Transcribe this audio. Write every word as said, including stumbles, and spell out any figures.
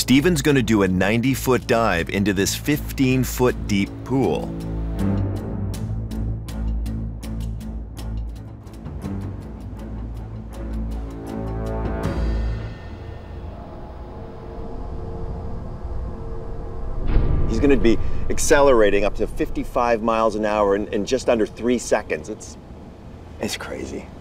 Steven's going to do a ninety foot dive into this fifteen foot deep pool. He's going to be accelerating up to fifty-five miles an hour in, in just under three seconds. It's, it's crazy.